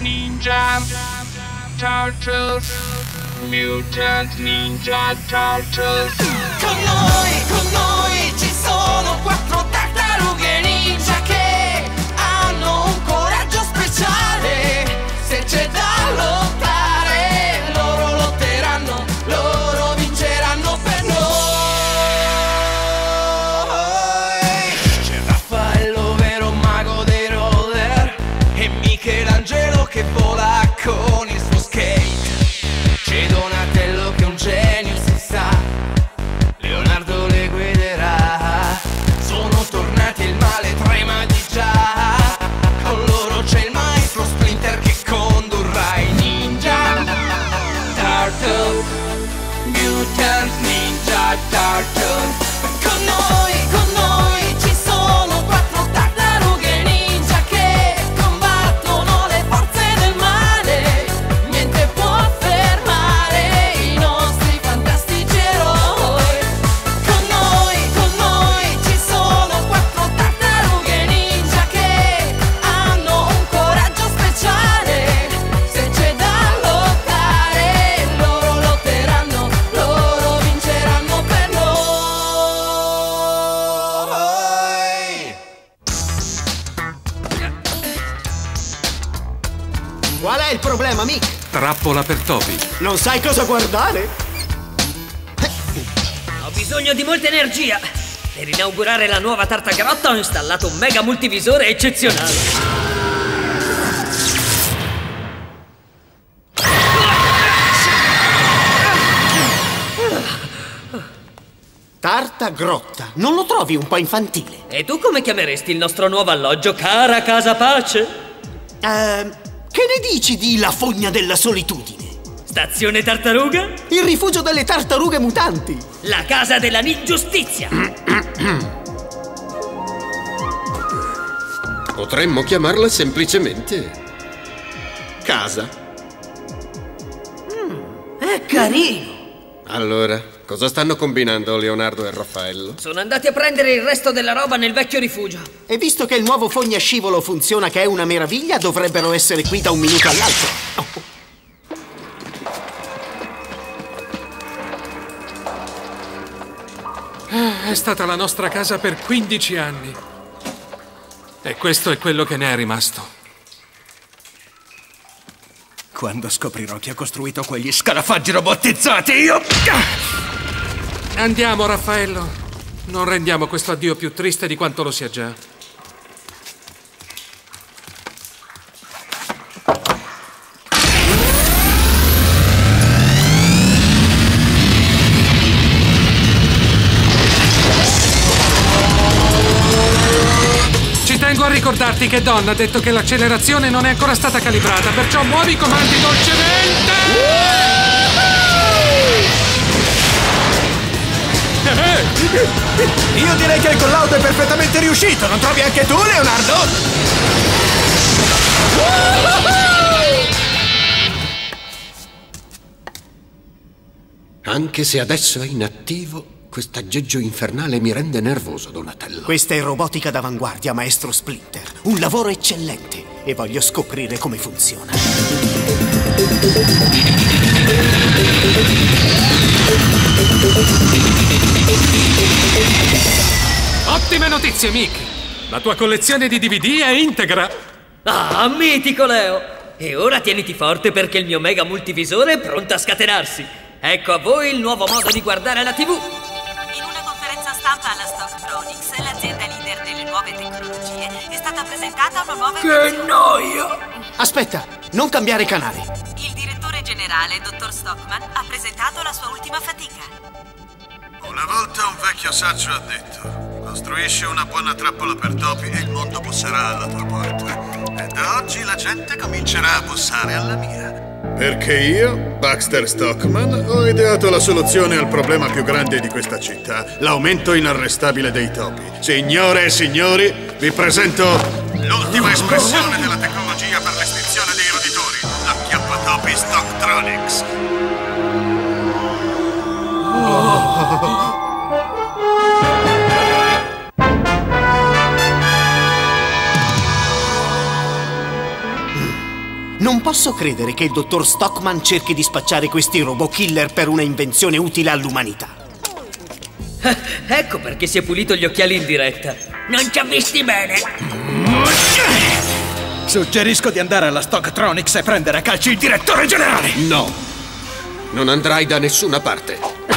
Ninja Turtles, Mutant Ninja Turtles. Con noi ci sono 4 tartarughe ninja che hanno un coraggio speciale. Se c'è da lottare, loro lotteranno, loro vinceranno per noi. C'è Raffaello, vero mago dei roller, e Michelangelo che vola con il suo skate. C'è Donatello che è un genio, si sa, Leonardo le guiderà. Sono tornati e il male trema di già. Con loro c'è il maestro Splinter che condurrà i ninja Turtles, Mutant Ninja Turtles. Con noi ci sono 4 tartarughe ninja che combattono le forze del male. Niente può fermare i nostri fantastici eroi. Con noi ci sono 4 tartarughe ninja che hanno un coraggio speciale. Se c'è da lottare, loro lotteranno, loro vinceranno per noi. Qual è il problema, Mick? Trappola per topi. Non sai cosa guardare? Ho bisogno di molta energia. Per inaugurare la nuova tartagrotta ho installato un mega multivisore eccezionale. Tartagrotta. Non lo trovi un po' infantile? E tu come chiameresti il nostro nuovo alloggio, cara Casa Pace? Che ne dici di La Fogna della Solitudine? Stazione Tartaruga? Il rifugio delle tartarughe mutanti. La casa della ningiustizia. Potremmo chiamarla semplicemente casa. È carino. Allora, cosa stanno combinando Leonardo e Raffaello? Sono andati a prendere il resto della roba nel vecchio rifugio. E visto che il nuovo fogna scivolo funziona, che è una meraviglia, dovrebbero essere qui da un minuto all'altro. È stata la nostra casa per 15 anni. E questo è quello che ne è rimasto. Quando scoprirò chi ha costruito quegli scarafaggi robotizzati, io... Andiamo, Raffaello. Non rendiamo questo addio più triste di quanto lo sia già. Ci tengo a ricordarti che Don ha detto che l'accelerazione non è ancora stata calibrata, perciò muovi i comandi dolcemente! Io direi che il collaudo è perfettamente riuscito, non trovi anche tu, Leonardo? Anche se adesso è inattivo, quest'aggeggio infernale mi rende nervoso, Donatello. Questa è robotica d'avanguardia, maestro Splinter. Un lavoro eccellente. E voglio scoprire come funziona. Ottime notizie, Mick! La tua collezione di DVD è integra! Ah, mitico Leo! E ora tieniti forte perché il mio mega multivisore è pronto a scatenarsi. Ecco a voi il nuovo modo di guardare la TV. In una conferenza stampa alla Stocktronics, l'azienda leader delle nuove tecnologie, è stata presentata una nuova invenzione. noia! Aspetta, non cambiare canale. Il direttore generale, dottor Stockman, ha presentato la sua ultima fatica. Una volta un vecchio saggio ha detto: costruisci una buona trappola per topi e il mondo busserà alla tua porta. E da oggi la gente comincerà a bussare alla mia. Perché io, Baxter Stockman, ho ideato la soluzione al problema più grande di questa città: l'aumento inarrestabile dei topi. Signore e signori, vi presento l'ultima espressione della tecnologia per l'estinzione dei roditori, l'acchiappatopi Stocktronics. Non posso credere che il dottor Stockman cerchi di spacciare questi robot killer per una invenzione utile all'umanità. Ecco perché si è pulito gli occhiali in diretta. Non ci ha visti bene. Suggerisco di andare alla Stocktronics e prendere a calci il direttore generale. No, non andrai da nessuna parte.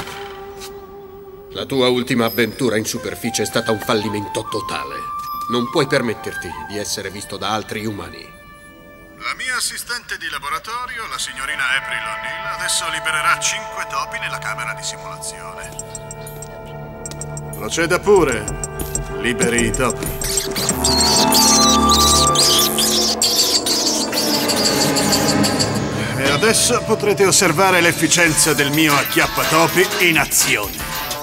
La tua ultima avventura in superficie è stata un fallimento totale. Non puoi permetterti di essere visto da altri umani. La mia assistente di laboratorio, la signorina April O'Neil, adesso libererà 5 topi nella camera di simulazione. Proceda pure. Liberi i topi. E adesso potrete osservare l'efficienza del mio acchiappatopi in azione.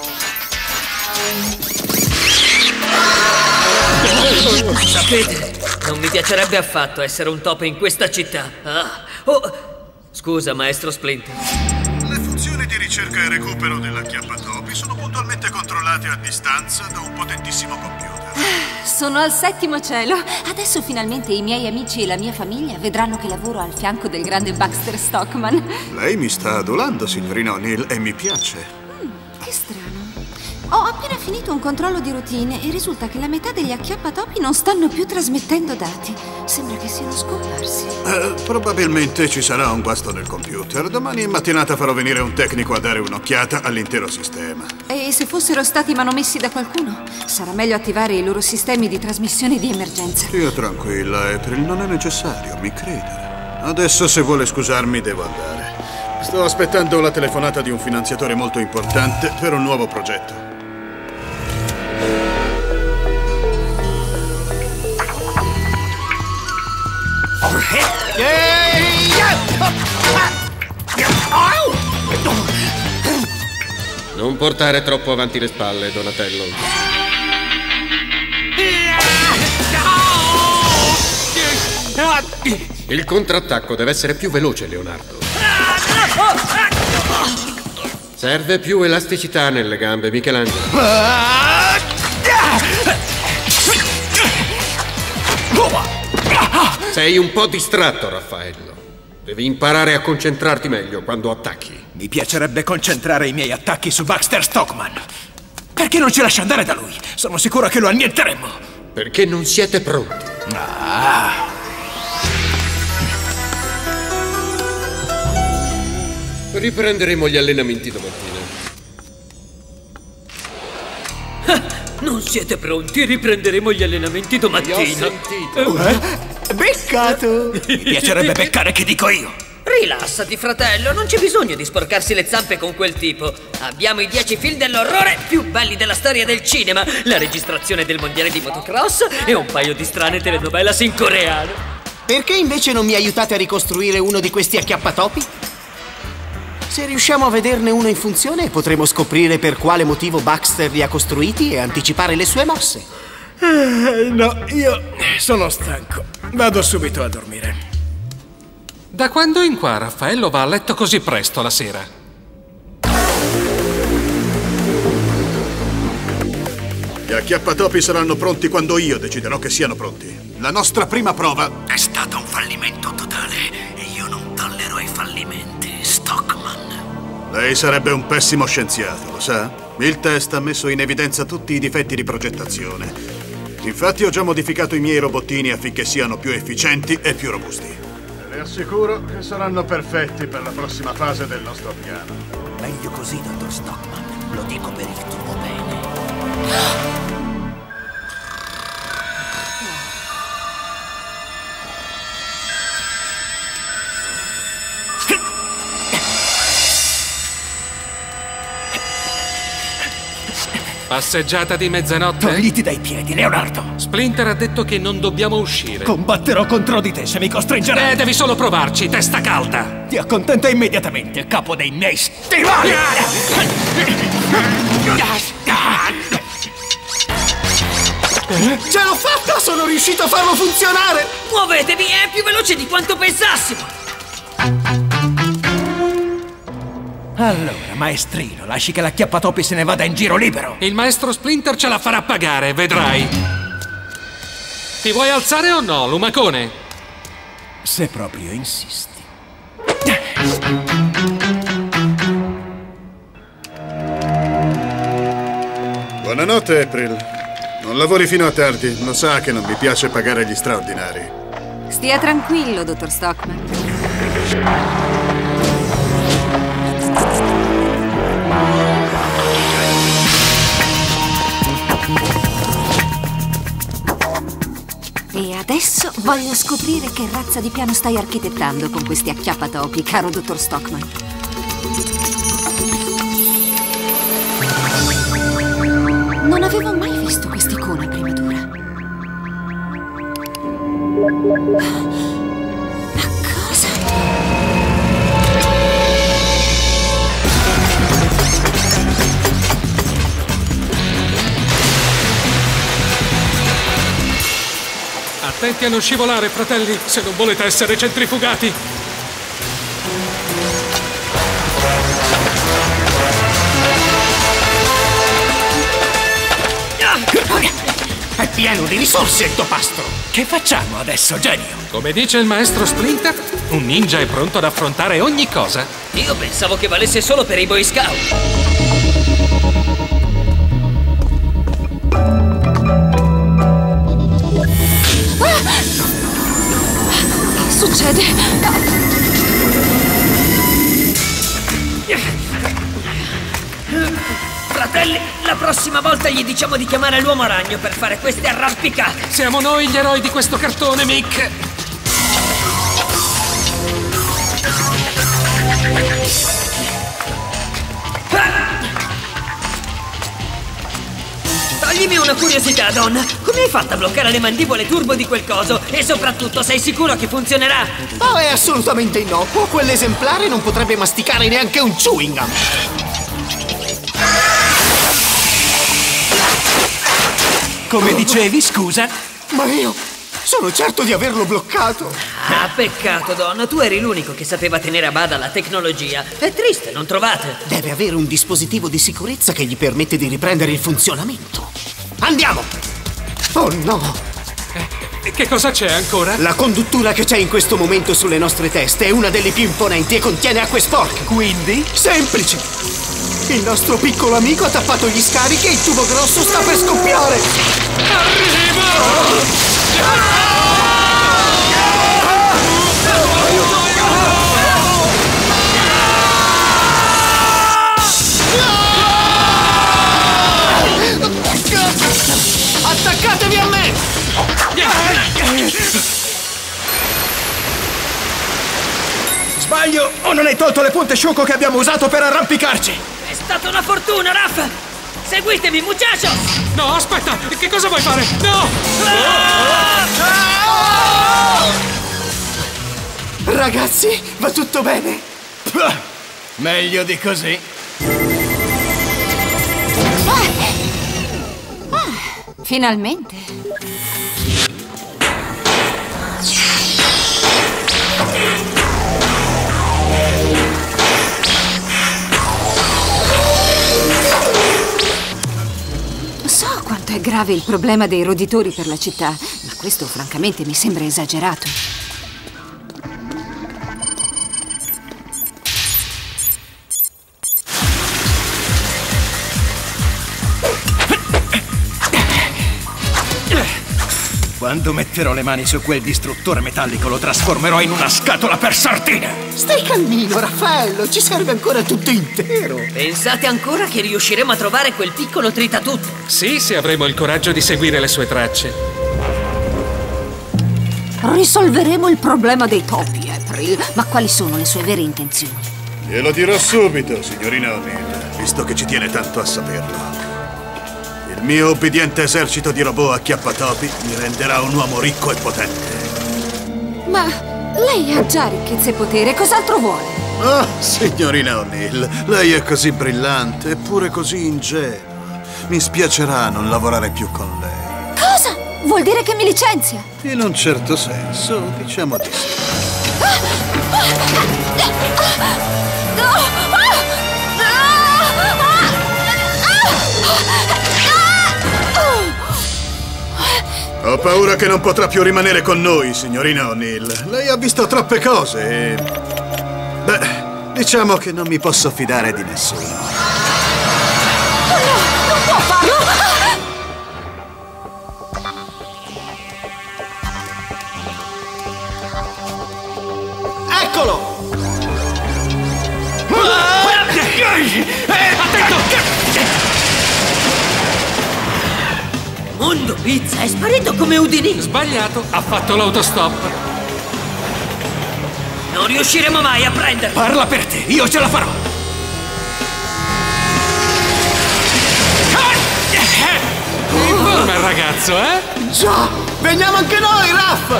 Sapete, non mi piacerebbe affatto essere un topo in questa città. Scusa, maestro Splinter. Le funzioni di ricerca e recupero dell'acchiappatopi sono puntualmente controllate a distanza da un potentissimo computer. Sono al 7° cielo. Adesso finalmente i miei amici e la mia famiglia vedranno che lavoro al fianco del grande Baxter Stockman. Lei mi sta adulando, signorina O'Neil, e mi piace. Che strano. Ho appena finito un controllo di routine e risulta che la metà degli acchiappatopi non stanno più trasmettendo dati. Sembra che siano scomparsi. Probabilmente ci sarà un guasto nel computer. Domani in mattinata farò venire un tecnico a dare un'occhiata all'intero sistema. E se fossero stati manomessi da qualcuno? Sarà meglio attivare i loro sistemi di trasmissione di emergenza. Stia tranquilla, April, non è necessario, mi creda. Adesso, se vuole scusarmi, devo andare. Sto aspettando la telefonata di un finanziatore molto importante per un nuovo progetto. Non portare troppo avanti le spalle, Donatello. Il contrattacco deve essere più veloce, Leonardo. Serve più elasticità nelle gambe, Michelangelo. Sei un po' distratto, Raffaello. Devi imparare a concentrarti meglio quando attacchi. Mi piacerebbe concentrare i miei attacchi su Baxter Stockman. Perché non ci lascia andare da lui? Sono sicuro che lo annienteremo. Perché non siete pronti. Riprenderemo gli allenamenti domattina. Non siete pronti? Riprenderemo gli allenamenti domattina. Ti ho sentito. Beccato! Mi piacerebbe beccare che dico io. Rilassati, fratello, non c'è bisogno di sporcarsi le zampe con quel tipo. Abbiamo i 10 film dell'orrore più belli della storia del cinema, la registrazione del mondiale di motocross e un paio di strane telenovelas in coreano. Perché invece non mi aiutate a ricostruire uno di questi acchiappatopi? Se riusciamo a vederne uno in funzione, potremo scoprire per quale motivo Baxter li ha costruiti e anticipare le sue mosse. No, io sono stanco. Vado subito a dormire. Da quando in qua Raffaello va a letto così presto la sera? Gli acchiappatopi saranno pronti quando io deciderò che siano pronti. La nostra prima prova è stata un fallimento totale e io non tollero i fallimenti, Stockman. Lei sarebbe un pessimo scienziato, lo sa? Il test ha messo in evidenza tutti i difetti di progettazione. Infatti ho già modificato i miei robottini affinché siano più efficienti e più robusti. Le assicuro che saranno perfetti per la prossima fase del nostro piano. Meglio così, dottor Stockman. Lo dico per il tuo bene. Passeggiata di mezzanotte? Togliti dai piedi, Leonardo! Splinter ha detto che non dobbiamo uscire. Combatterò contro di te se mi costringerai! Devi solo provarci, testa calda! Ti accontenta immediatamente, capo dei miei stivali! Ce l'ho fatta! Sono riuscito a farlo funzionare! Muovetevi, è più veloce di quanto pensassimo! Allora, maestrino, lasci che l'acchiappatopi se ne vada in giro libero. Il maestro Splinter ce la farà pagare, vedrai. Ti vuoi alzare o no, lumacone? Se proprio insisti. Buonanotte, April. Non lavori fino a tardi, lo sa che non mi piace pagare gli straordinari. Stia tranquillo, dottor Stockman. E adesso voglio scoprire che razza di piano stai architettando con questi acchiappatopi, caro dottor Stockman. Non avevo mai visto quest'icona prima d'ora. Ma cosa? Attenti a non scivolare, fratelli, se non volete essere centrifugati. È pieno di risorse il tuo pastro. Che facciamo adesso, genio? Come dice il maestro Splinter, un ninja è pronto ad affrontare ogni cosa. Io pensavo che valesse solo per i Boy Scout. Che succede? Fratelli, la prossima volta gli diciamo di chiamare l'uomo ragno per fare queste arrampicate. Siamo noi gli eroi di questo cartone, Mick. Toglimi una curiosità, Don. Come hai fatto a bloccare le mandibole turbo di quel coso? E soprattutto, sei sicuro che funzionerà? Oh, è assolutamente innocuo. Quell'esemplare non potrebbe masticare neanche un chewing gum. Come dicevi, scusa? Ma io sono certo di averlo bloccato. Ah, peccato, Don. Tu eri l'unico che sapeva tenere a bada la tecnologia. È triste, non trovate? Deve avere un dispositivo di sicurezza che gli permette di riprendere il funzionamento. Andiamo! Oh no! Che cosa c'è ancora? La conduttura che c'è in questo momento sulle nostre teste è una delle più imponenti e contiene acque sporche. Quindi? Semplice! Il nostro piccolo amico ha tappato gli scarichi e il tubo grosso sta per scoppiare! Attaccatevi a me! Sbaglio o non hai tolto le punte sciocco che abbiamo usato per arrampicarci? È stata una fortuna, Raph! Seguitemi, muchachos! No, aspetta! Che cosa vuoi fare? No! Ragazzi, va tutto bene? Meglio di così. Finalmente. So quanto è grave il problema dei roditori per la città, ma questo francamente mi sembra esagerato. Quando metterò le mani su quel distruttore metallico lo trasformerò in una scatola per sardine! Stai calmino, Raffaello, ci serve ancora tutto intero. Pensate ancora che riusciremo a trovare quel piccolo tritatutto? Sì, se avremo il coraggio di seguire le sue tracce. Risolveremo il problema dei topi, April. Ma quali sono le sue vere intenzioni? Glielo dirò subito, signorina O'Neill, visto che ci tiene tanto a saperlo. Il mio obbediente esercito di robot acchiappatopi mi renderà un uomo ricco e potente. Ma lei ha già ricchezza e potere, cos'altro vuole? Oh, signorina O'Neill, lei è così brillante eppure così ingenua. Mi spiacerà non lavorare più con lei. Cosa? Vuol dire che mi licenzia? In un certo senso, diciamo di sì. Ho paura che non potrà più rimanere con noi, signorina O'Neill. Lei ha visto troppe cose e... beh, diciamo che non mi posso fidare di nessuno. Oh no, non può farlo! Eccolo! Mondo Pizza è sparito come Houdini. Sbagliato, ha fatto l'autostop. Non riusciremo mai a prenderlo. Parla per te, io ce la farò. In forma il ragazzo, eh? Già! Veniamo anche noi, Raff!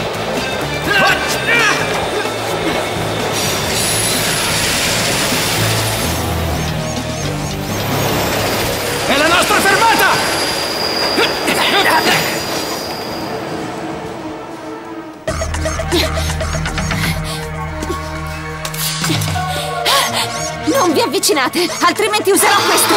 È la nostra fermata! Non vi avvicinate, altrimenti userò questo!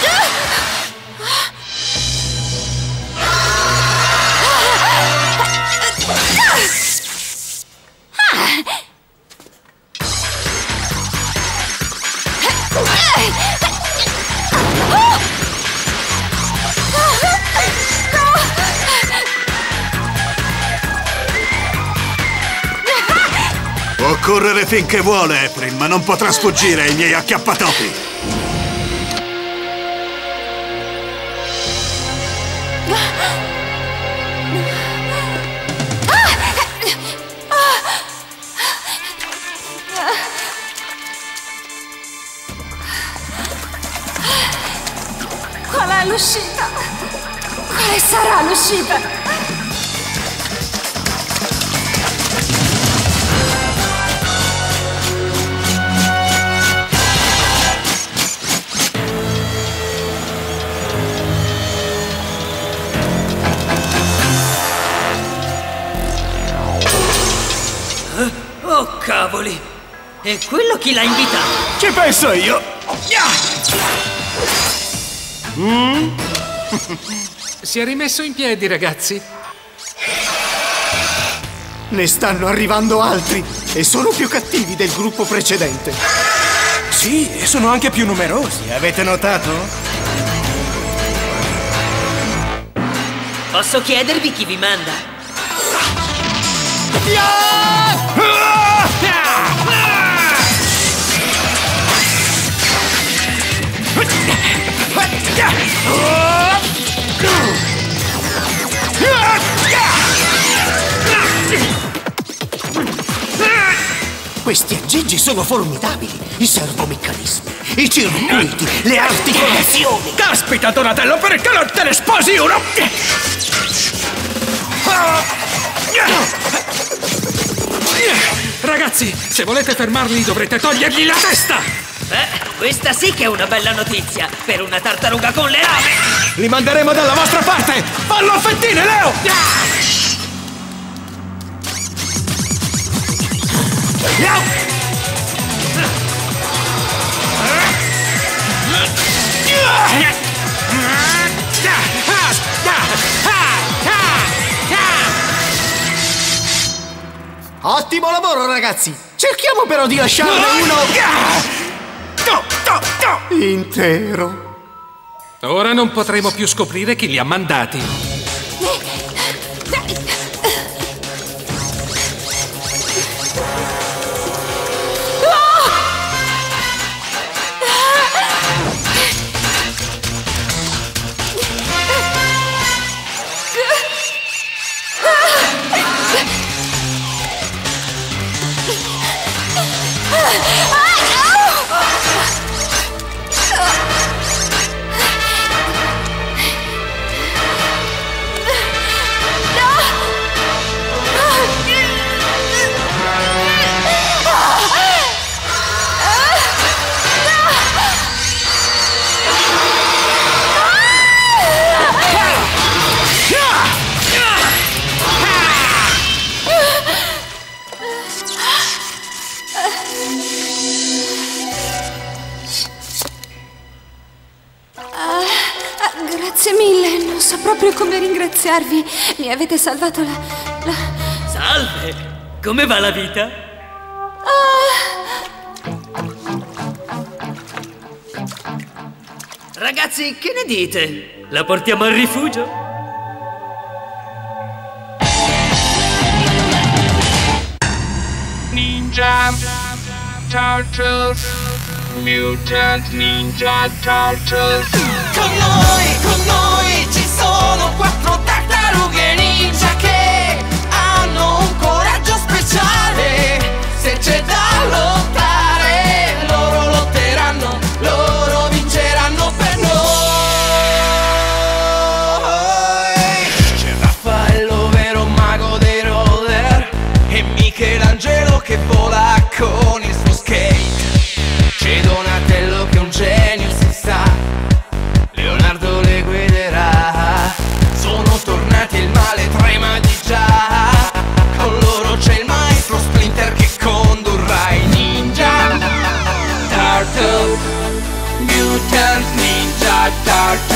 Può correre finché vuole, April, ma non potrà sfuggire ai miei acchiappatopi. Qual è l'uscita? Quale sarà l'uscita? Oh, cavoli! E quello chi l'ha invitato? Ci penso io! Si è rimesso in piedi, ragazzi. Ne stanno arrivando altri e sono più cattivi del gruppo precedente. Sì, e sono anche più numerosi, avete notato? Posso chiedervi chi vi manda? Questi aggeggi sono formidabili. I servomeccanismi, i circuiti, le articolazioni. Caspita, Donatello, perché non te ne sposi uno? Ragazzi, se volete fermarli dovrete togliergli la testa! Beh, questa sì che è una bella notizia per una tartaruga con le rame! Li manderemo dalla vostra parte! Fallo a fettine, Leo! Ottimo lavoro, ragazzi! Cerchiamo però di lasciarne uno intero. Ora non potremo più scoprire chi li ha mandati. so proprio come ringraziarvi. Mi avete salvato la... Salve! Come va la vita? Ragazzi, che ne dite? La portiamo al rifugio? Ninja Turtles, Mutant Ninja Turtles. Con noi ci sono 4 tartarughe ninja che hanno un coraggio speciale. Se c'è da lottare, loro lotteranno, loro vinceranno per noi. C'è Raffaello, vero mago dei roller, e Michelangelo che vola con il suo skate. C'è Donatello che è un genio, si sa, Leonardo le guiderà. Sono tornati e il male trema di già. Con loro c'è il maestro Splinter che condurrà i ninja Turtles, Mutant Ninja Turtles.